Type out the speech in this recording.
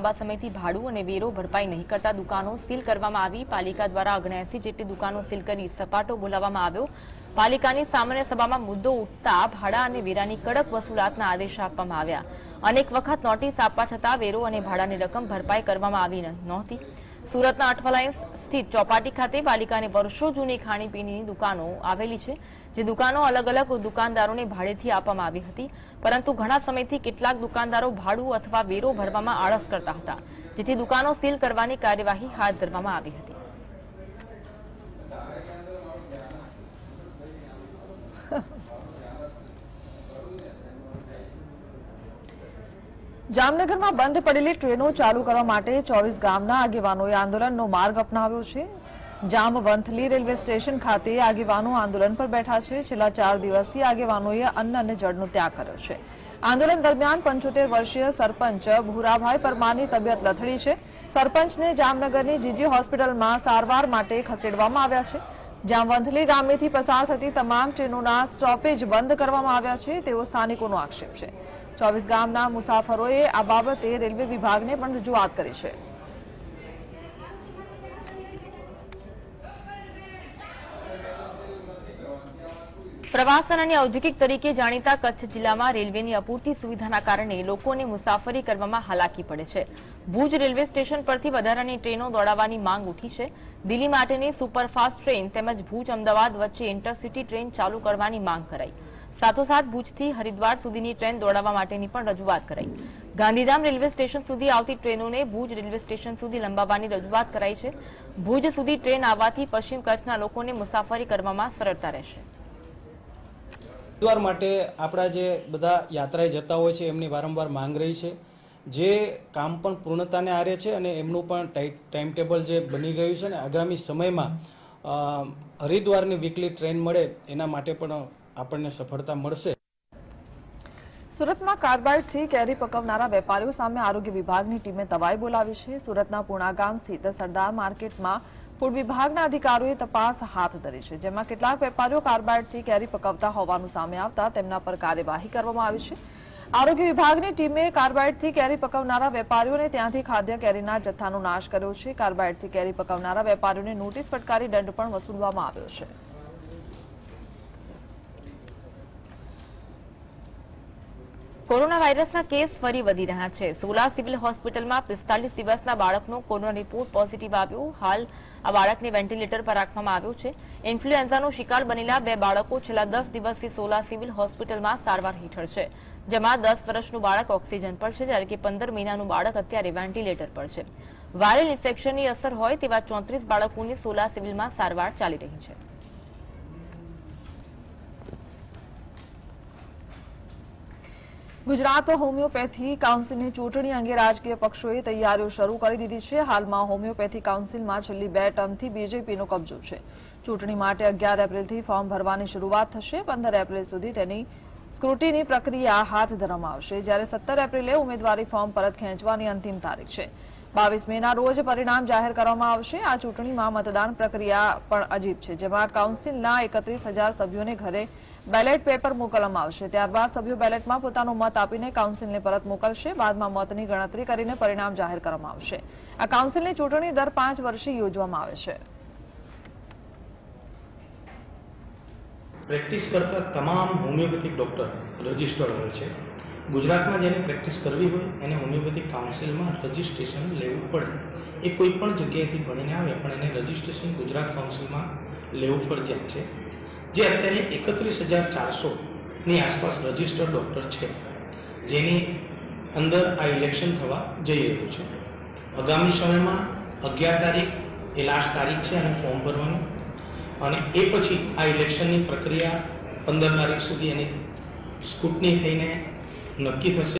લાંબા સમયથી ભાડું અને વેરો ભરપાઈ નહીં કરતા દુકાનો સીલ કરવામાં આવી। પાલિકા દ્વારા 79 જેટલી દુકાનો સીલ કરી સપાટો બોલાવવામાં આવ્યો। પાલિકાની સામાન્ય સભામાં મુદ્દો ઉઠતા ભાડા અને વેરાની કડક વસૂલાતના આદેશ આપવામાં આવ્યા। અનેક વખત નોટિસ આપવા છતાં વેરો અને ભાડાની રકમ ભરપાઈ કરવામાં આવી નહોતી। સુરતના અઠવાલાઇન્સ સ્થિત ચોપાટી ખાતે પાલિકાને વર્ષો જૂની ખાણીપીણીની દુકાનો આવેલી છે, જે દુકાનો અલગ અલગ દુકાનદારોને ભાડેથી આપવામાં આવી હતી, પરંતુ ઘણા સમયથી કેટલાક દુકાનદારો ભાડું અથવા વેરો ભરવામાં આળસ કરતા હતા, જેથી દુકાનો સીલ કરવાની કાર્યવાહી હાથ ધરવામાં આવી હતી। जामनगर में बंद पड़ेली ट्रेनों चालू करवा माटे 24 गामना आगेवानोए आंदोलननो मार्ग अपनाव्यो छे। जामवंथली रेलवे स्टेशन खाते आगेवानो आंदोलन पर बैठा छे। छेल्ला 4 दिवसथी आगेवानोए अन्न अने जळनो त्याग कर्यो छे। आंदोलन दरमियान 75 वर्षीय सरपंच भूराभाई परमारनी तबियत लथड़ी छे। सरपंचने जामनगरनी जीजी होस्पिટલમાં સારવાર માટે ખસેડવામાં આવ્યા છે। જામવંથલી ગામેથી પસાર થતી તમામ ટ્રેનોના સ્ટોપેજ બંધ કરવામાં આવ્યા છે તેવો સ્થાનિકોનો આક્ષેપ છે। 24 ગામના મુસાફરોએ આ બાબતે રેલવે વિભાગને પણ રજૂઆત કરી છે। પ્રવાસન અને ઔદ્યોગિક તરીકે જાણીતા કચ્છ જિલ્લામાં રેલવેની અપૂરતી સુવિધાના કારણે લોકોને મુસાફરી કરવામાં હાલાકી પડે છે। ભુજ રેલવે સ્ટેશન પરથી વધારાની ટ્રેનો દોડાવવાની માંગ ઉઠી છે। દિલ્હી માટેની સુપરફાસ્ટ ટ્રેન તેમજ ભુજ અમદાવાદ વચ્ચે ઇન્ટરસિટી ટ્રેન ચાલુ કરવાની માંગ કરાઈ। સાથોસાથ ભુજથી હરિદ્વાર સુધીની ટ્રેન દોડાવવા માટેની પણ રજૂઆત કરાઈ। ગાંધીધામ રેલવે સ્ટેશન સુધી આવતી ટ્રેનોને ભુજ રેલવે સ્ટેશન સુધી લંબાવવાની રજૂઆત કરાઈ છે। ભુજ સુધી ટ્રેન આવવાથી પશ્ચિમ કચ્છના લોકોને મુસાફરી કરવામાં સરળતા રહેશે। હરિદ્વાર માટે આપણા જે બધા યાત્રાએ જતા હોય છે એમની વારંવાર માંગ રહી છે, જે કામ પણ પૂર્ણતાને આરે છે અને એમનું પણ ટાઈમ ટેબલ જે બની ગયું છે ને આગામી સમયમાં હરિદ્વારની વીકલી ટ્રેન મળે એના માટે પણ આપણને સફળતા મળશે। સુરતમાં કાર્બાઇડથી કેરી પકવનારા વેપારીઓ સામે આરોગ્ય વિભાગની ટીમે તવાઈ બોલાવી છે। સુરતના પૂણા ગામ સ્થિત સરદાર માર્કેટમાં ફૂડ વિભાગના અધિકારીઓએ તપાસ હાથ ધરી છે, જેમાં કેટલાક વેપારીઓ કાર્બાઇડથી કેરી પકવતા હોવાનું સામે આવતા તેમના પર કાર્યવાહી કરવામાં આવી છે। આરોગ્ય વિભાગની ટીમે કાર્બાઇડથી કેરી પકવનારા વેપારીઓને ત્યાંથી ખાદ્ય કેરીના જથ્થાનો નાશ કર્યો છે। કાર્બાઇડથી કેરી પકવનારા વેપારીઓને નોટિસ ફટકારી દંડ પણ વસૂલવામાં આવ્યો છે। કોરોના વાયરસના કેસ ફરી વધી રહ્યા છે। સોલા સિવિલ હોસ્પિટલમાં 45 દિવસના બાળકનો કોરોના રિપોર્ટ પોઝિટિવ આવ્યો। હાલ આ બાળકને વેન્ટિલેટર પર રાખવામાં આવ્યો છે। ઇન્ફ્લુએન્ઝાનો શિકાર બનેલા 2 બાળકો છેલ્લા 10 દિવસથી સોલા સિવિલ હોસ્પિટલમાં સારવાર હેઠળ છે, જેમાં 10 વર્ષનું બાળક ઓક્સિજન પર છે, જ્યારે કે 15 મહિનાનું બાળક અત્યારે વેન્ટિલેટર પર છે। વાયરલ ઇન્ફેક્શનની અસર હોય તેવા 34 બાળકોની સોલા સિવિલમાં સારવાર ચાલી રહી છે। ગુજરાત હોમિયોપેથી કાઉન્સિલની ચૂંટણી અંગે રાજકીય પક્ષોએ તૈયારીઓ શરૂ કરી દીધી છે। હાલમાં હોમિયોપેથી કાઉન્સિલમાં છેલ્લી 2 ટર્મથી બીજેપીનો કબજો છે। ચૂંટણી માટે 11 એપ્રિલથી ફોર્મ ભરવાની શરૂઆત થશે। 15 એપ્રિલ સુધી તેની સ્ક્રુટિની પ્રક્રિયા હાથ ધરવામાં આવશે, જ્યારે 17 એપ્રિલે ઉમેદવારી ફોર્મ પરત ખેંચવાની અંતિમ તારીખ છે। 22 મેના રોજ પરિણામ જાહેર કરવામાં આવશે। આ ચૂંટણીમાં મતદાન પ્રક્રિયા પણ અજીબ છે, જેમાં કાઉન્સિલના 31,000 સભ્યોને ઘરે બેલેટ પેપર મોકલવામાં આવશે। ત્યારબાદ સભ્યો બેલેટમાં પોતાનો મત આપીને કાઉન્સિલને પરત મોકલશે। બાદમાં મતની ગણતરી કરીને પરિણામ જાહેર કરવામાં આવશે। આ કાઉન્સિલની ચૂંટણી દર 5 વર્ષે યોજવામાં આવે છે। પ્રેક્ટિસ કરતા તમામ હોમિયોપેથિક ડોક્ટર રજિસ્ટર્ડ હોય છે। ગુજરાતમાં જેને પ્રેક્ટિસ કરવી હોય એને હોમિયોપેથિક કાઉન્સિલમાં રજિસ્ટ્રેશન લેવું પડે। એ કોઈ પણ જગ્યાએથી ભણીને આવે પણ એને રજિસ્ટ્રેશન ગુજરાત કાઉન્સિલમાં લેવું ફરજિયાત છે। જે અત્યારે 31,400ની આસપાસ રજિસ્ટર્ડ ડોક્ટર છે, જેની અંદર આ ઇલેક્શન થવા જઈ રહ્યું છે। આગામી સમયમાં 11 તારીખ એ લાસ્ટ તારીખ છે અને ફોર્મ ભરવાનું, અને એ પછી આ ઇલેક્શનની પ્રક્રિયા 15 તારીખ સુધી એની સ્ક્રુટની થઈને નક્કી થશે।